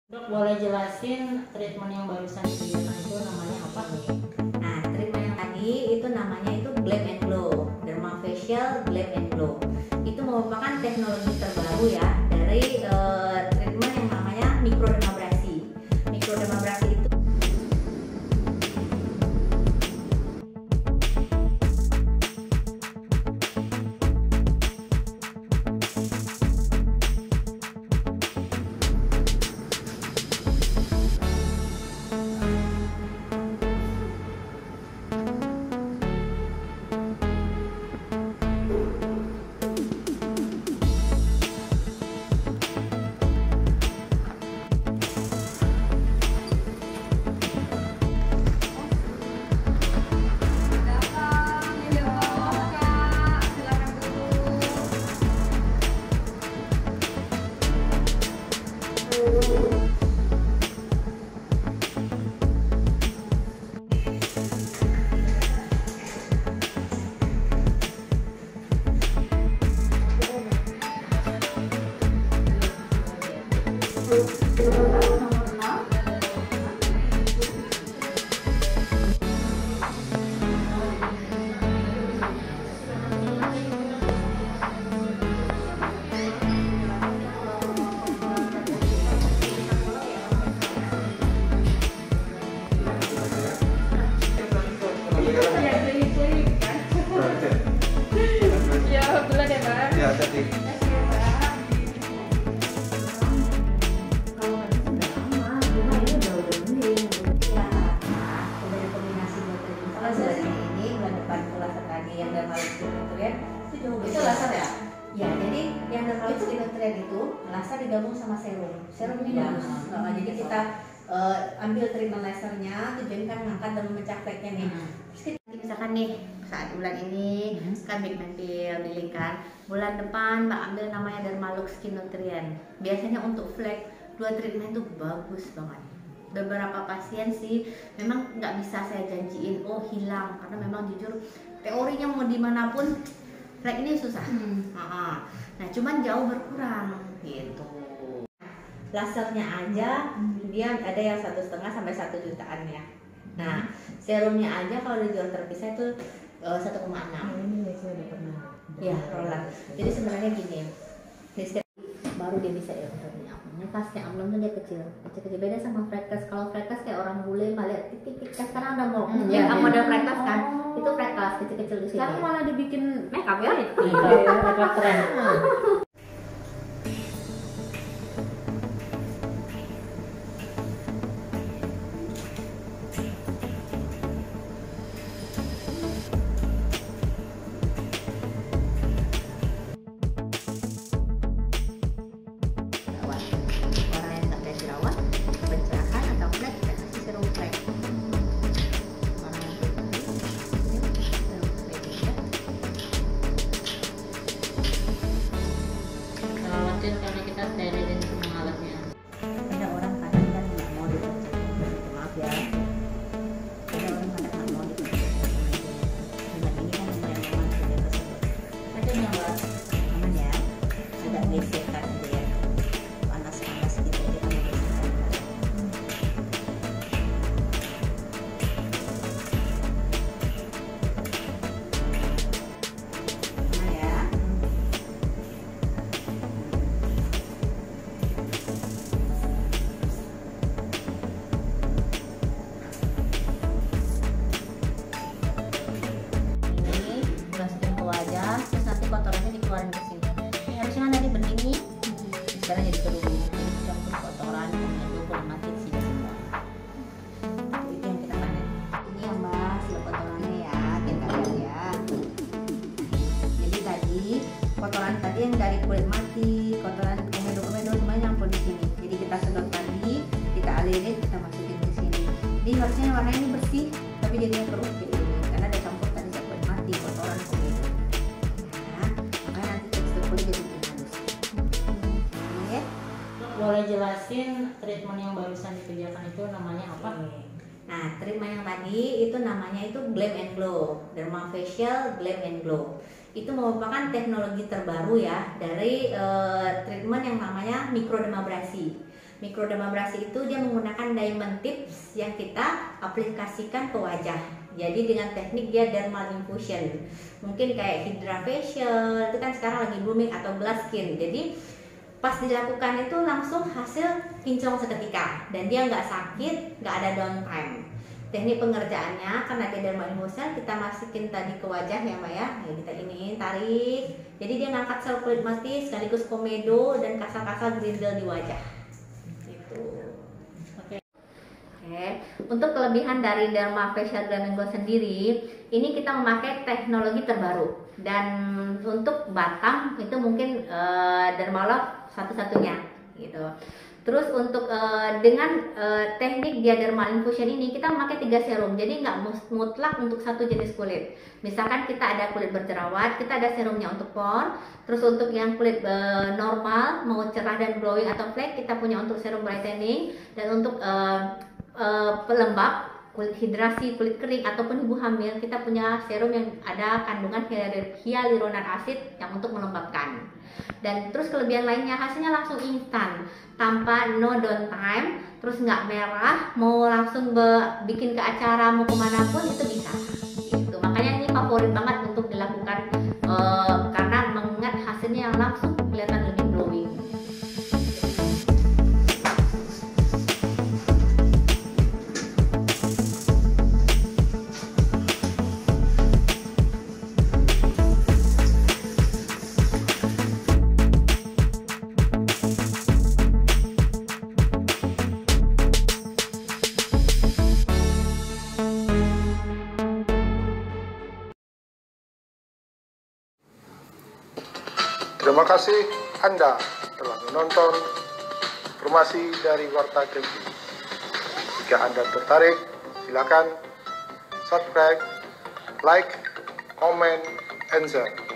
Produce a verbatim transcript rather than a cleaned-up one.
Dok, boleh jelasin treatment yang barusan dikerjakan itu namanya apa? Nah, treatment yang tadi itu namanya itu Glam and Glow, Dermafacial Glam and Glow. Itu merupakan teknologi terbaru ya dari uh, treatment yang namanya mikrodermabrasi. Mikrodermabrasi itu itu laser ya? Ya, jadi yang dermalit skin nutrient itu laser digabung sama serum. Serum ini bagus. Nah, jadi kita uh, ambil treatment lasernya, tujuannya kan ngangkat dan memecah fleknya nih. Terus kita misalkan nih saat bulan ini hmm. kan pigment peel lilin kan. Bulan depan Mbak ambil namanya Dermalux Skin Nutrient. Biasanya untuk flek dua treatment itu bagus banget. Beberapa pasien sih memang nggak bisa saya janjiin oh hilang karena memang jujur teorinya mau dimanapun flek ini susah. Hmm. Nah, cuman jauh berkurang gitu. Lasernya aja hmm. dia ada yang satu setengah sampai satu jutaan ya. Nah, serumnya aja kalau dijual terpisah itu satu koma enam. Ini saya udah pernah. Ya, roller. Jadi sebenarnya gini, baru dia bisa ya ini kasnya amlum tuh dia kecil, kecil kecil beda sama freckles. Kalau freckles kayak orang bule melihat titik-titik sekarang udah mau hmm, ya, ya, model freckles kan, oh. Itu freckles kecil-kecil di sini. Sekarang malah dibikin makeup ya? Iya, makeup keren. Karena kita sterilin semua alatnya. Ada orang kadang kan nggak mau dipercaya, maaf ya. Ada orang kadang nggak mau dipercaya. Dengan ini kan lumayan aman sudah tersebut. Ada yang nggak aman ya, tidak gesekan gitu ya, panas-panas gitu kita mau gesekan. Aman ya. Wajah, terus nanti kotorannya dikeluarin ke sini. Ini harusnya kan dari bening nih, sekarang jadi kerubu. Jadi campur kotoran, kemudian kulit mati di sini semua. Itu yang kita panen. Ini yang mbak, sila kotorannya ya, kita lihat ya. Jadi tadi kotoran tadi yang dari kulit mati, kotoran komedo-komedo semuanya nyampur di sini. Jadi kita sedot tadi, kita alirin, kita masukin ke sini. Jadi harusnya warnanya ini bersih, tapi jadinya keruh kayak gini karena ada campur tadi kulit mati, kotoran komedo. Boleh jelasin treatment yang barusan dikerjakan itu namanya apa? Nah, treatment yang tadi itu namanya itu Glam and Glow, Dermafacial Glam and Glow. itu merupakan teknologi terbaru ya dari uh, treatment yang namanya mikrodermabrasi. Mikrodermabrasi itu dia menggunakan diamond tips yang kita aplikasikan ke wajah. Jadi dengan teknik dia dermal infusion. Mungkin kayak Hydra facial itu kan sekarang lagi booming, atau glass skin. Jadi pas dilakukan itu langsung hasil kinclong seketika dan dia nggak sakit, nggak ada downtime. Teknik pengerjaannya karena dia dermal infusion, kita masukin tadi ke wajah ya Mbak ya. Nah, kita ini tarik. Jadi dia ngangkat sel kulit mati sekaligus komedo dan kasar-kasar grindel di wajah. Oke, untuk kelebihan dari Derma Facial Glaming Glow sendiri, ini kita memakai teknologi terbaru, dan untuk batang itu mungkin uh, Dermalove satu-satunya gitu. Terus untuk uh, dengan uh, teknik dia dermal infusion ini kita memakai tiga serum, jadi nggak mutlak untuk satu jenis kulit. Misalkan kita ada kulit berjerawat, kita ada serumnya untuk pore. Terus untuk yang kulit uh, normal mau cerah dan glowing atau flake, kita punya untuk serum brightening. Dan untuk uh, uh, pelembab, kulit hidrasi, kulit kering ataupun ibu hamil, kita punya serum yang ada kandungan hyaluronan acid yang untuk melembabkan. Dan terus kelebihan lainnya, hasilnya langsung instan tanpa no downtime, terus nggak merah, mau langsung be, bikin ke acara mau kemana pun itu bisa gitu. Makanya ini favorit banget untuk dilakukan uh, karena mengingat hasilnya yang langsung kelihatan lebih glowing. Terima kasih Anda telah menonton informasi dari Warta T V. Jika Anda tertarik, silakan subscribe, like, comment, and share.